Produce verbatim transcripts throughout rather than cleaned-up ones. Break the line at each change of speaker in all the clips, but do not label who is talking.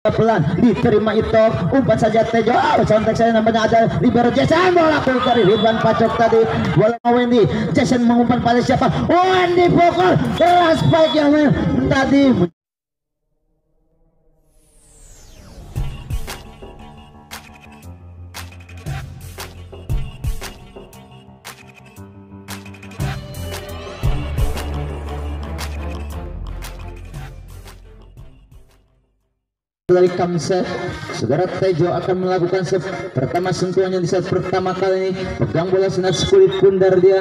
pelan diterima itu umpan saja Tejo. Oh, contek saya namanya ada libero Jason, bola pukul dari Ridwan Pacok tadi, bola Wendy. Jason mengumpan pada siapa? Wendy pukul keras baik yang tadi. Dari Kamset, saudara Tejo akan melakukan set pertama sentuhannya di set pertama kali ini. Pegang bola senat kulit pundar dia.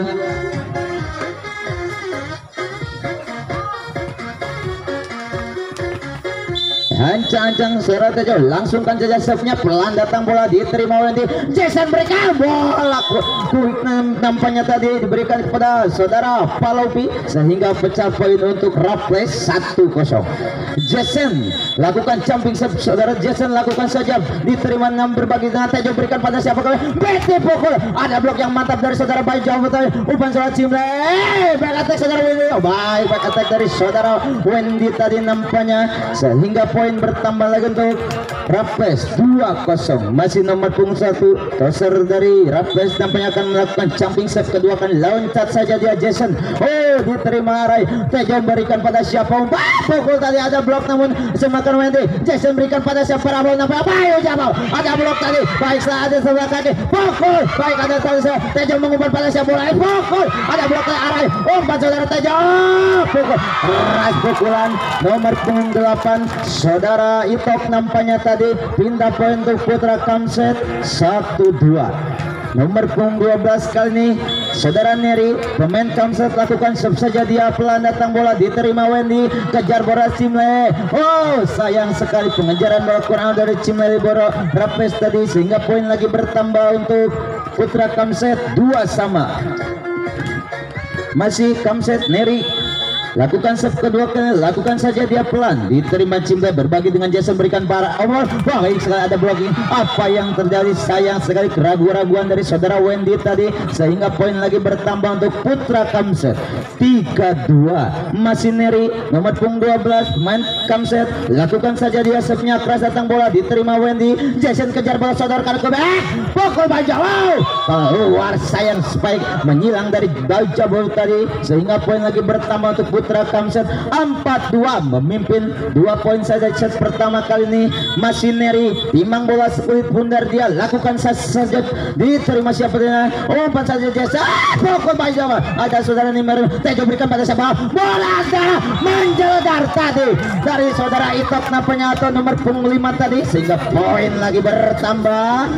Ancang-ancang saudara Tejo langsungkan saja serve-nya, pelan datang bola diterima Wendy. Jason berikan bola quick nampaknya tadi diberikan kepada saudara Palupi sehingga pecah poin untuk Raffles satu kosong. Jason lakukan jumping serve, saudara Jason lakukan saja diterima enam berbagi dengan Tejo berikan pada siapa kali Betty pukul, ada blok yang mantap dari saudara Bayu Jawa tadi, umpan saudara Cimle, back attack saudara Wendy. Oh, baik back attack dari saudara Wendy tadi nampaknya sehingga poin bertambah lagi untuk Raffles dua kosong. Masih nomor punggung satu toser dari Raffles nampaknya akan melakukan jumping serve kedua kali, loncat saja dia Jason. Oh, diterima Arai. Tejo berikan pada siapa umpan pukul tadi, ada blok namun semakan Wendy. Jason berikan pada siapa Ramon nampaknya Bayu Jamal, ada blok tadi, baik ada sebelah kaki pukul, baik ada tadi Tejo mengumpan pada siapa bola pukul, ada blok dari Arai, umpan saudara Tejo pukul keras pukulan nomor punggung delapan saudara Itok nampaknya tadi pindah poin untuk Putra Kamset satu dua. Nomor punggung dua belas kali ini saudara Neri pemain Kamset lakukan serve saja dia, pelan datang bola diterima Wendy, kejar bola Cimle. Oh, sayang sekali pengejaran bola kurang dari Cimle Boro Raffles tadi sehingga poin lagi bertambah untuk Putra Kamset dua sama. Masih Kamset Neri lakukan serve kedua kali, lakukan saja dia pelan diterima Cimle berbagi dengan Jason berikan para awal. Wah, baik sekali ada blocking. Apa yang terjadi? Sayang sekali keraguan-raguan dari saudara Wendy tadi sehingga poin lagi bertambah untuk Putra Kamset tiga dua. Masih Neri nomor punggung dua belas main Kamset lakukan saja dia serve-nya keras datang bola diterima Wendy. Jason kejar bola saudara Karko back pukul Bajau keluar, sayang spike menyilang dari Bajau tadi sehingga poin lagi bertambah untuk Putra Kamset empat dua, memimpin dua poin saja set pertama kali ini. Masih Neri timang bola sekulit pundar dia lakukan saja diterima siapa dia umpan saja Jasa pukul Bajau, ada saudara Nimer. Tejo berikan pada siapa bola ada menjeledar tadi dari saudara Itok nampaknya atau nomor punggung lima tadi sehingga poin lagi bertambah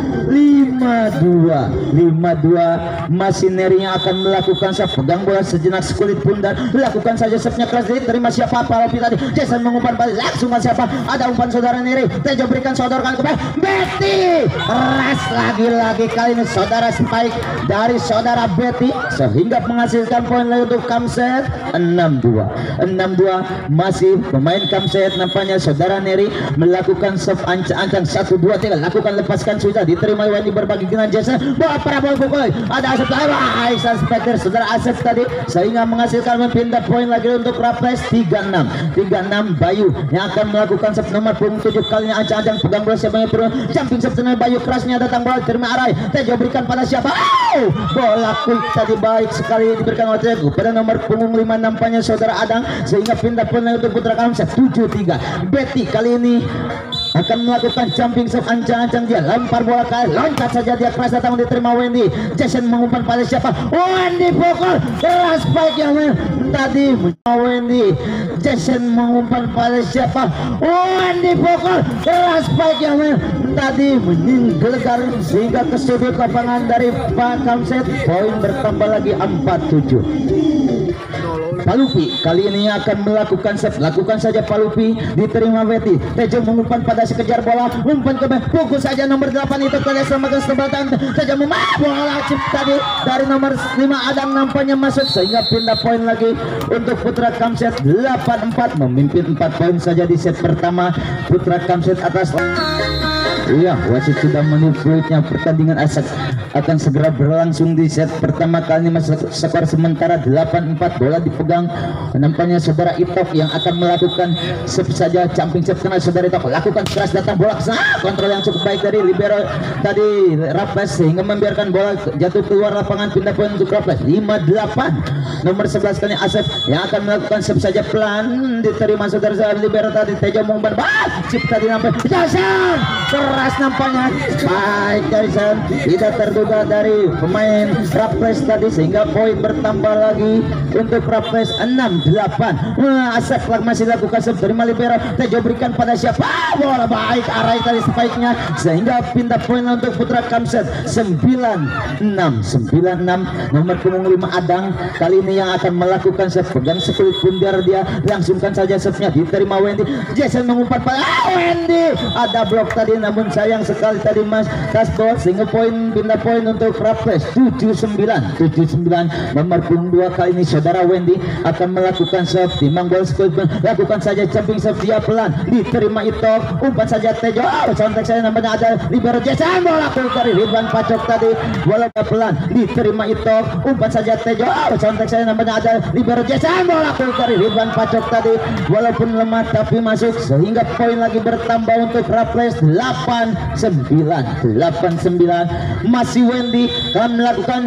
lima dua lima dua. Masih Neri yang akan melakukan serve, pegang bola sejenak sekulit pundar, lakukan saja serve-nya keras diterima siapa Palupi tadi. Jason mengumpan balik langsung siapa, ada umpan saudara Neri. Tejo berikan saudara kali ke Betty, keras lagi-lagi kali ini saudara spike dari saudara Betty sehingga menghasilkan poin lagi untuk Kamset enam dua enam dua. Masih pemain Kamset nampaknya saudara Neri melakukan serve ancang-ancang satu dua tiga, lakukan lepaskan sudah diterima Wendy berbagi dengan Jason bola parabol pukul, ada Asep Aisyah Specter saudara Asep tadi sehingga menghasilkan pindah poin lagi untuk Raffles tiga enam tiga enam. Bayu yang akan melakukan serve nomor punggung tujuh kalinya ancang-ancang pegang bola siapa yang turun jumping serve dengan Bayu kerasnya datang bola terima Arai. Tejo berikan pada siapa oh, bola quick tadi baik sekali diberikan oleh Tejo pada nomor punggung lima nampaknya saudara Adang sehingga pindah poin untuk Putra Kamset tujuh tiga. Betty kali ini akan melakukan jumping serve ancang-ancang dia lempar bola kali, loncat saja dia keras datang diterima Wendy. Jason mengumpan pada siapa Wendy pukul keras baik yang tadi Wendy. Jason mengumpan pada siapa Wendy pukul keras baik yang tadi menggelegar sehingga ke sudut lapangan dari Pak Kamset poin bertambah lagi empat tujuh. Palupi kali ini akan melakukan serve, lakukan saja Palupi diterima Betty. Tejo mengumpan pada sekejar bola, umpan ke pukul saja nomor delapan itu kali semakin sebatan. Tejo memah bola chip tadi dari nomor lima Adang nampaknya masuk sehingga pindah poin lagi untuk Putra Kamset delapan empat, memimpin empat poin saja di set pertama. Putra Kamset atas Iya, wasit sudah menunjuknya pertandingan asak akan segera berlangsung di set pertama kali. Masih skor sementara delapan empat. Bola dipegang nampaknya saudara Itok yang akan melakukan serve saja, jumping serve karena saudara Itok lakukan keras, datang bola ke sana, kontrol yang cukup baik dari libero tadi Raffles sehingga membiarkan bola jatuh keluar lapangan. Pindah poin untuk Raffles. Lima delapan. Nomor sebelas kali Asep yang akan melakukan serve saja, pelan diterima saudara libero tadi Tejo mengumpan bas chip tadi nampak Jason keras nampaknya baik dari Jason, tidak terduga dari pemain Raffles tadi sehingga poin bertambah lagi untuk Raffles enam delapan. Nah, Asep masih lakukan serve terima libero, Tejo berikan pada siapa, bola baik Arai tadi sebaiknya sehingga pindah poin untuk Putra Kamset sembilan enam. sembilan enam. Nomor punggung lima Adang kali ini yang akan melakukan serve, pegang sekulit bundar dia, langsungkan saja serve-nya diterima Wendy. Jason mengumpat pada ah, Wendy, ada blok tadi namun sayang sekali tadi Mas Kasbol sehingga poin pindah poin untuk Raffles tujuh sembilan. tujuh sembilan. Nomor punggung dua kali ini saudara Wendy akan melakukan serve, timbang gol sekulit lakukan saja jumping serve dia pelan diterima itu umpan saja Tejo, oh, contek saya namanya ada libero Jason, bola keluar Ridwan Pacok tadi bola pelan diterima itu umpan saja Tejo, oh, contek saya namanya ada libero Jason, bola keluar Ridwan Pacok tadi walaupun lemah tapi masuk sehingga poin lagi bertambah untuk Raffles delapan sembilan. delapan sembilan. Masih Wendy akan melakukan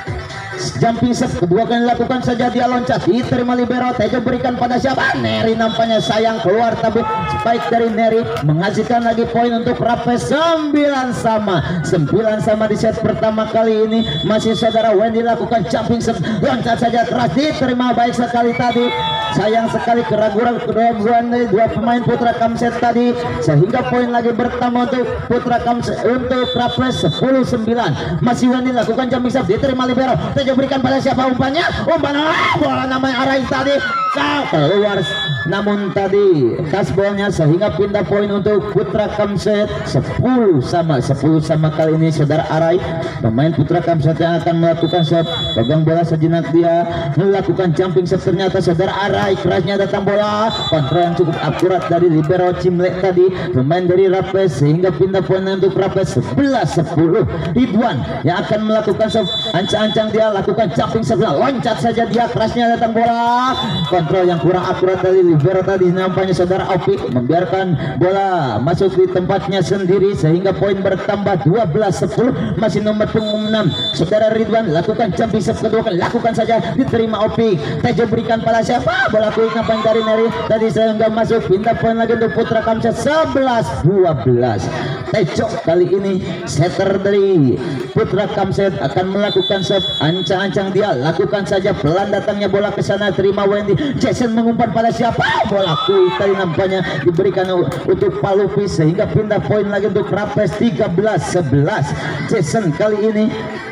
jumping serve kedua kali lakukan saja, dia loncat diterima libero, Tejo berikan pada siapa, Neri nampaknya sayang keluar tapi spike dari Neri menghasilkan lagi poin untuk Raffles sembilan sama. sembilan sama di set pertama kali ini. Masih saudara Wendy lakukan jumping serve, loncat saja keras diterima baik sekali tadi, sayang sekali keraguan-keraguan dari dua pemain Putra Kamset tadi sehingga poin lagi bertambah untuk Putra Kamset untuk Raffles sepuluh sembilan. Masih Wendy lakukan jumping serve diterima libero, Tejo berikan pada siapa umpannya, umpan ah, bola namanya Arai tadi keluar namun tadi kasbolnya sehingga pindah poin untuk Putra Kamset sepuluh sama. sepuluh sama kali ini saudara Arai pemain Putra Kamset yang akan melakukan serve, pegang bola sejenak dia melakukan jumping serve, ternyata saudara Arai kerasnya datang bola, kontrol yang cukup akurat dari libero Cimlek tadi pemain dari Raffles sehingga pindah poin untuk Raffles sebelas sepuluh. Ridwan yang akan melakukan serve, ancang-ancang dia lakukan jumping serve, loncat saja dia kerasnya datang bola, kontrol yang kurang akurat dari libero tadi nampaknya saudara Opi membiarkan bola masuk di tempatnya sendiri sehingga poin bertambah dua belas sepuluh. Masih nomor punggung enam saudara Ridwan lakukan jumping serve kedua kali lakukan saja diterima Opi, Tejo berikan pada siapa, bola kuik nampaknya dari Neri tadi sehingga masuk pindah poin lagi untuk Putra Kamset sebelas dua belas. Tejo kali ini setter dari Putra Kamset akan melakukan serve, ancang-ancang dia lakukan saja pelan datangnya bola ke sana, terima Wendy, Jason mengumpan pada siapa, bola kuik tadi nampaknya diberikan untuk Palupi sehingga pindah poin lagi untuk Raffles tiga belas sebelas. Jason kali ini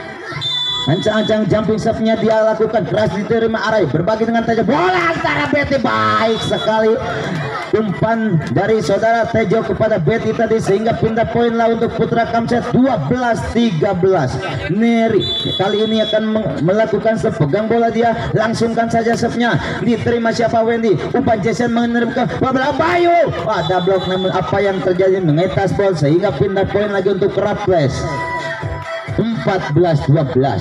ancang-ancang jumping serve-nya dia lakukan keras diterima Arai berbagi dengan Tejo, bola antara Betty baik sekali umpan dari saudara Tejo kepada Betty tadi sehingga pindah poin lah untuk Putra Kamset dua belas tiga belas. Neri kali ini akan melakukan serve, pegang bola dia langsungkan saja serve-nya diterima siapa, Wendy, umpan Jason menerima bola Bayu, ada blok namun apa yang terjadi mengetas bol sehingga pindah poin lagi untuk Raffles empat belas dua belas.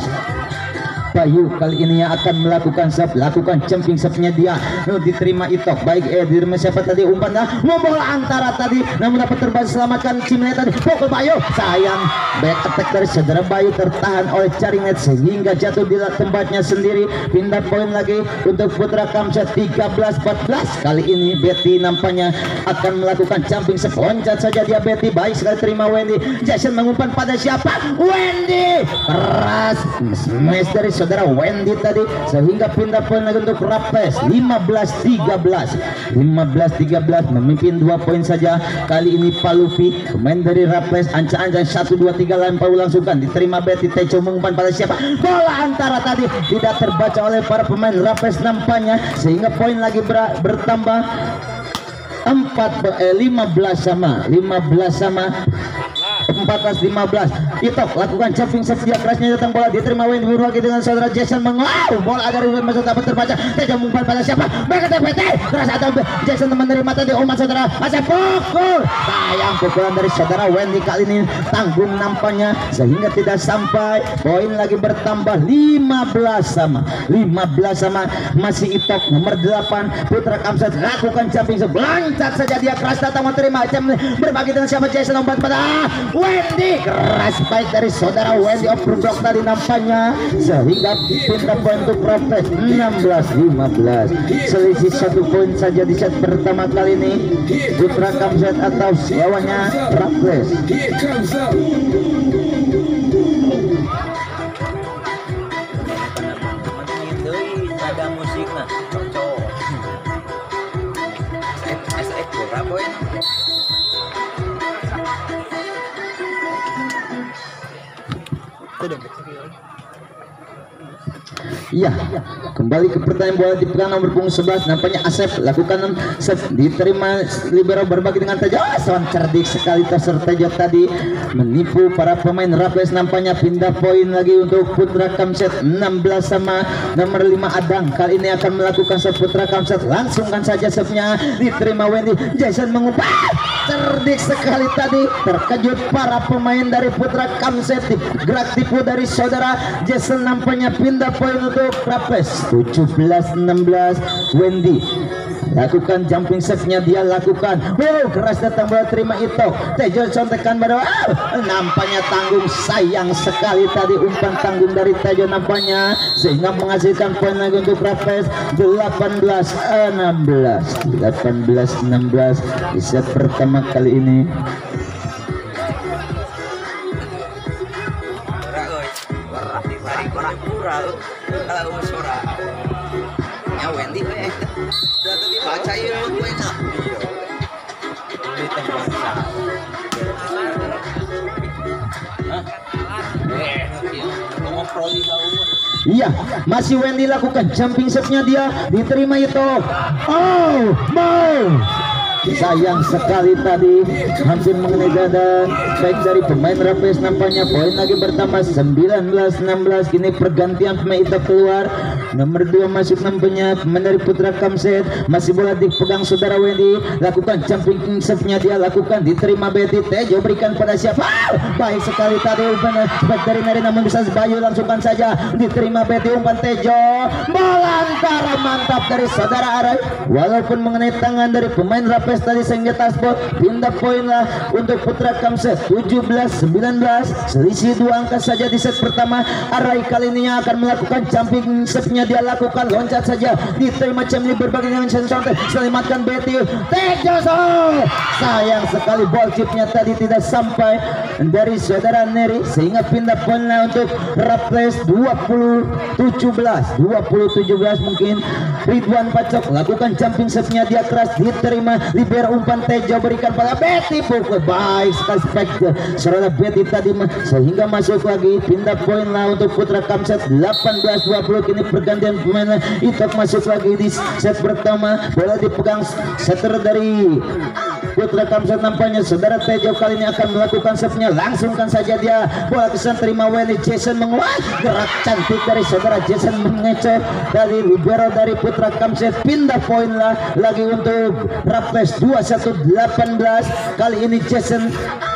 Bayu kali ini yang akan melakukan serve, lakukan jumping serve-nya dia oh, diterima Itok baik eh diterima siapa tadi umpan dah bola antara tadi namun dapat terbang selamatkan Cimlet tadi pukul Bayu, sayang back attack dari saudara Bayu tertahan oleh Caringet sehingga jatuh di tempatnya sendiri. Pindah poin lagi untuk Putra Kamset tiga belas empat belas. Kali ini Betty nampaknya akan melakukan jumping serve, loncat saja dia Betty baik sekali terima Wendy, Jason mengumpan pada siapa, Wendy keras smash dari saudara Wendy tadi sehingga pindah poin lagi untuk Raffles lima belas tiga belas. lima belas tiga belas memimpin dua poin saja kali ini Palupi pemain dari Raffles, ancang-ancang satu dua tiga lempar langsungkan diterima Betty, Tejo mengumpan pada siapa, bola antara tadi tidak terbaca oleh para pemain Raffles nampaknya sehingga poin lagi ber bertambah empat eh, lima belas sama. lima belas sama. empat belas lima belas. Itok lakukan jumping shot, dia kerasnya datang bola diterima Wendy berbagi dengan saudara Jason mengau bola agar masa dapat terbaca. Tejo umpan pada siapa? Mereka T P T keras atau Jason menerima tadi umat saudara masih pukul. Sayang pukulan dari saudara Wendy kali ini tanggung nampaknya sehingga tidak sampai. Poin lagi bertambah lima belas sama lima belas sama. Masih Itok nomor delapan Putra Kamsat lakukan jumping shot, lancat saja dia keras datang menerima berbagi dengan siapa? Jason umpan pada Wendy keras baik dari saudara Wendy overblock tadi nampaknya sehingga pindah poin untuk Raples enam belas lima belas. Selisih satu poin saja di set pertama kali ini Putra Kamsat atau lawannya Raples.
Ada musik nah cocok. S F berapa ya?
Iya, kembali ke pertandingan bola dipegang nomor punggung sebelas. Nampaknya Asep lakukan set, diterima libero berbagi dengan Tejo. Son cerdik sekali Toser Tejo tadi menipu para pemain Raples. Nampaknya pindah poin lagi untuk Putra Kamsat enam belas sama nomor lima Adang. Kali ini akan melakukan set Putra Kamsat, langsungkan saja setnya diterima Wendy. Jason mengubah cerdik sekali tadi, terkejut para pemain dari Putra Kamsat. Gerak tipu dari saudara Jason, nampaknya pindah poin untuk Raples tujuh belas enam belas. Wendy lakukan jumping set-nya, dia lakukan wow keras datang bola terima Itok. Tejo contekan pada wow, nampaknya tanggung, sayang sekali tadi umpan tanggung dari Tejo nampaknya sehingga menghasilkan poin lagi untuk Raples delapan belas enam belas delapan belas enam belas di set pertama kali ini.
Kalau suara ya Wendy eh udah tadi baca ya gue enak di tempat
iya, masih Wendy lakukan jumping set-nya, dia diterima itu. Oh, mau sayang sekali tadi hampir mengenai dada baik dari pemain Raples. Nampaknya poin lagi bertambah sembilan belas enam belas. Kini pergantian pemain Itok keluar, nomor dua masuk nampaknya pemain dari Putra Kamsat. Masih bola dipegang saudara Wendy, lakukan jumping set-nya, dia lakukan diterima Betty. Tejo berikan pada siapa? Baik sekali tadi umpan baik dari Nari, namun bisa Bayu langsungkan saja diterima Betty. Umpan Tejo bola antara mantap dari saudara Arai, walaupun mengenai tangan dari pemain Raples tadi sehingga taspot. Pindah poin lah untuk Putra Kamsat tujuh belas sembilan belas, selisih dua angka saja di set pertama. Arai kali ini akan melakukan jumping set-nya, dia lakukan loncat saja diterima Cemli berbagi dengan sensor, selamatkan Betty. Tejo sayang sekali ball chipnya tadi tidak sampai dari saudara Neri sehingga pindah poin lah untuk Raples dua puluh tujuh belas dua puluh tujuh belas. Mungkin Ridwan Pacok lakukan jumping set-nya, dia keras diterima libero umpan Tejo berikan pada Betty, pukul baik sekali spektor saudara Betty tadi sehingga masuk lagi. Pindah poin lah untuk Putra Kamsat delapan belas dua puluh. Kini pergantian pemain Itok masuk lagi di set pertama, bola dipegang setter dari Putra Kamsat. Nampaknya saudara Tejo kali ini akan melakukan setnya, langsungkan saja dia bola kesan terima Wendy. Jason menguat gerak cantik dari saudara Jason mengecek dari libero dari Putra Kamsat. Pindah poin lah lagi untuk Raples dua puluh satu delapan belas. Kali ini Jason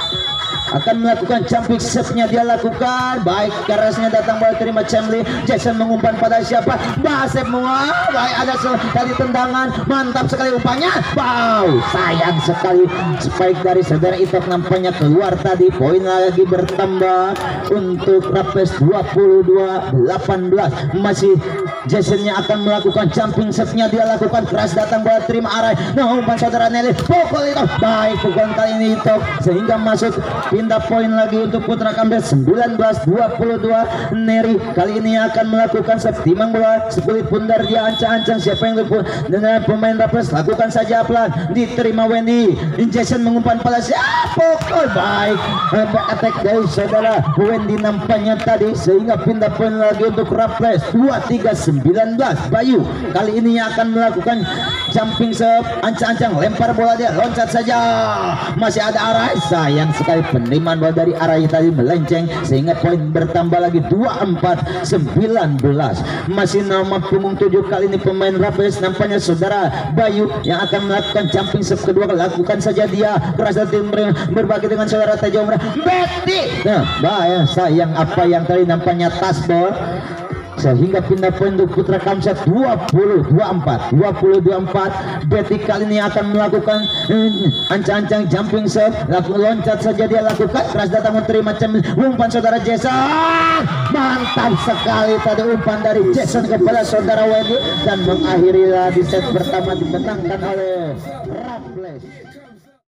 akan melakukan jumping set-nya, dia lakukan baik kerasnya datang bola terima Cemli. Jason mengumpan pada siapa? Basep Mua. Baik ada sekali tendangan, mantap sekali umpannya. Wow, sayang sekali spike dari saudara Itok nampaknya keluar tadi. Poin lagi bertambah untuk Raples dua puluh dua delapan belas. Masih Jasonnya akan melakukan jumping set-nya, dia lakukan keras datang bola terima Arai. Nah umpan saudara Nelly, pukul itu baik pukulan kali ini Itok sehingga masuk. Pindah poin lagi untuk Putra Kamsat sembilan belas dua puluh dua. Neri kali ini akan melakukan timang bola sekulit pundar, dia ancang-ancang siapa yang dengan pemain Raples. Lakukan saja pelan diterima Wendy. Jason mengumpan pada siapa? Pukul baik attack dari saudara Wendy nampaknya tadi sehingga pindah poin lagi untuk Raples dua puluh tiga sembilan belas. Bayu kali ini akan melakukan jumping serve, ancang-ancang lempar bola, dia loncat saja. Masih ada Arai, sayang sekali penerimaan bola dari arah yang tadi melenceng sehingga poin bertambah lagi dua puluh empat sembilan belas. Masih nama punggung tujuh kali ini pemain Raffles nampaknya saudara Bayu yang akan melakukan jumping serve kedua. Lakukan saja dia keras tim berbagi dengan saudara Tejo Betty. Nah bahaya sayang apa yang tadi nampaknya tasbol sehingga pindah poin untuk Putra Kamsat dua puluh dua puluh empat dua puluh dua puluh empat. Betty kali ini akan melakukan hmm, ancang-ancang jumping serve, laku loncat saja dia lakukan keras datang menerima umpan saudara Jason. Mantap sekali tadi umpan dari Jason kepada saudara Wendy dan mengakhiri di set pertama dimenangkan oleh Raffles.